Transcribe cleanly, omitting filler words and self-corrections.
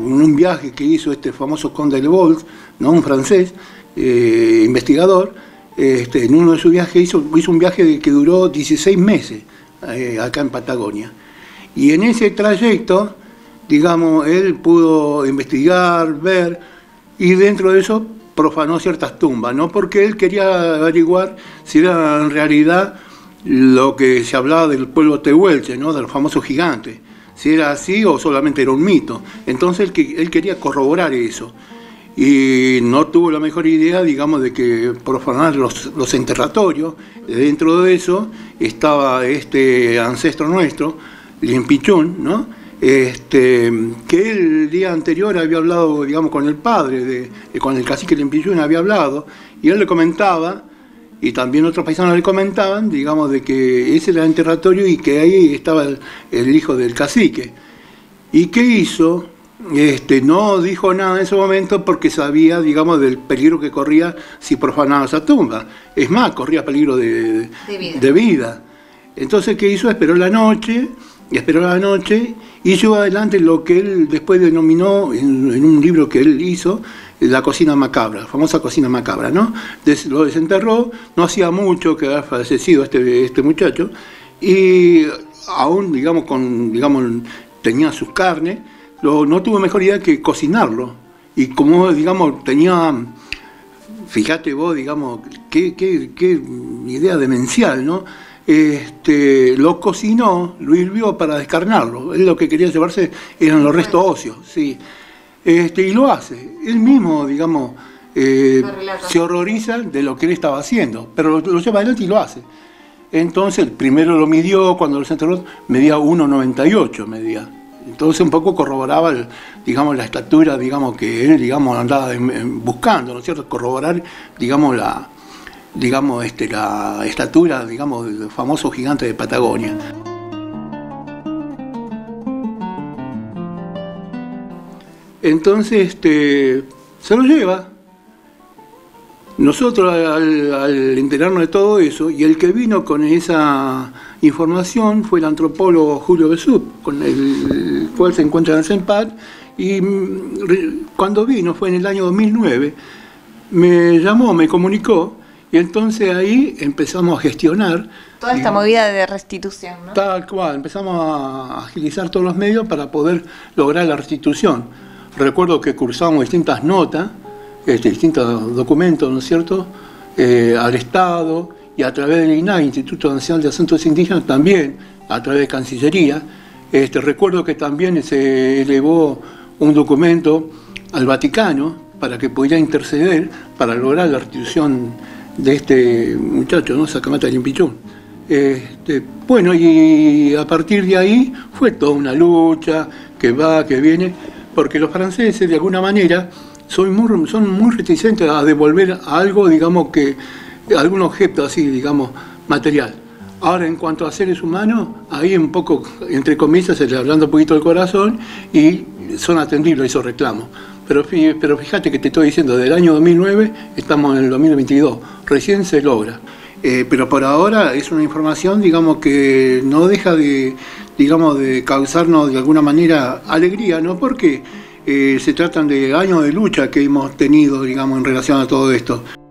en un viaje que hizo este famoso Conde de Bolt, ¿no? Un francés, investigador, en uno de sus viajes hizo un viaje que duró 16 meses acá en Patagonia. Y en ese trayecto, digamos, él pudo investigar, ver, y dentro de eso profanó ciertas tumbas, ¿no? Porque él quería averiguar si era en realidad lo que se hablaba del pueblo tehuelche, ¿no? De los famosos gigantes, si era así o solamente era un mito. Entonces él quería corroborar eso. Y no tuvo la mejor idea, digamos, de que profanar los enterratorios. Dentro de eso estaba este ancestro nuestro, Limpichún, ¿no? Que el día anterior había hablado, digamos, con el padre, con el cacique Limpichún había hablado, y él le comentaba, y también otros paisanos le comentaban, digamos, de que ese era el enterratorio y que ahí estaba el hijo del cacique. ¿Y qué hizo? No dijo nada en ese momento porque sabía, digamos, del peligro que corría si profanaba esa tumba. Es más, corría peligro de vida. Entonces, ¿qué hizo? Esperó la noche y llevó adelante lo que él después denominó en un libro que él hizo, la cocina macabra, la famosa cocina macabra, ¿no? Lo desenterró, no hacía mucho que había fallecido este muchacho, y aún, digamos, tenía sus carnes, no tuvo mejor idea que cocinarlo. Y como, digamos, tenía, fíjate vos, digamos, qué idea demencial, ¿no? Lo cocinó, lo hirvió para descarnarlo. Él lo que quería llevarse eran los restos óseos, sí. Y lo hace. Él mismo, digamos, se horroriza de lo que él estaba haciendo, pero lo lleva adelante y lo hace. Entonces, primero lo midió, cuando lo enterró, medía 1,98 medía. Entonces un poco corroboraba, digamos, la estatura, digamos, que él, digamos, andaba buscando, ¿no es cierto? Corroborar, digamos, la estatura, digamos, del famoso gigante de Patagonia. Entonces, se lo lleva. Nosotros, al enterarnos de todo eso, y el que vino con esa información fue el antropólogo Julio Besup, con el cual se encuentra en el CENPAD, y cuando vino, fue en el año 2009, me llamó, me comunicó, y entonces ahí empezamos a gestionar toda esta movida de restitución, ¿no? Tal cual, empezamos a agilizar todos los medios para poder lograr la restitución. Recuerdo que cursamos distintas notas, distintos documentos, ¿no es cierto?, al Estado, y a través del INAI, Instituto Nacional de Asuntos Indígenas, también a través de Cancillería. Recuerdo que también se elevó un documento al Vaticano para que pudiera interceder para lograr la restitución de este muchacho, ¿no?, Sacamata Limpichún. Bueno, y a partir de ahí fue toda una lucha que va, que viene, porque los franceses de alguna manera son muy reticentes a devolver algo, digamos, algún objeto así, digamos, material. Ahora, en cuanto a seres humanos, ahí un poco, entre comillas, se le hablando un poquito del corazón y son atendibles esos reclamos. Pero fíjate que te estoy diciendo, del año 2009 estamos en el 2022, recién se logra. Pero por ahora es una información, digamos, que no deja de causarnos de alguna manera alegría, ¿no? Porque se tratan de años de lucha que hemos tenido, digamos, en relación a todo esto.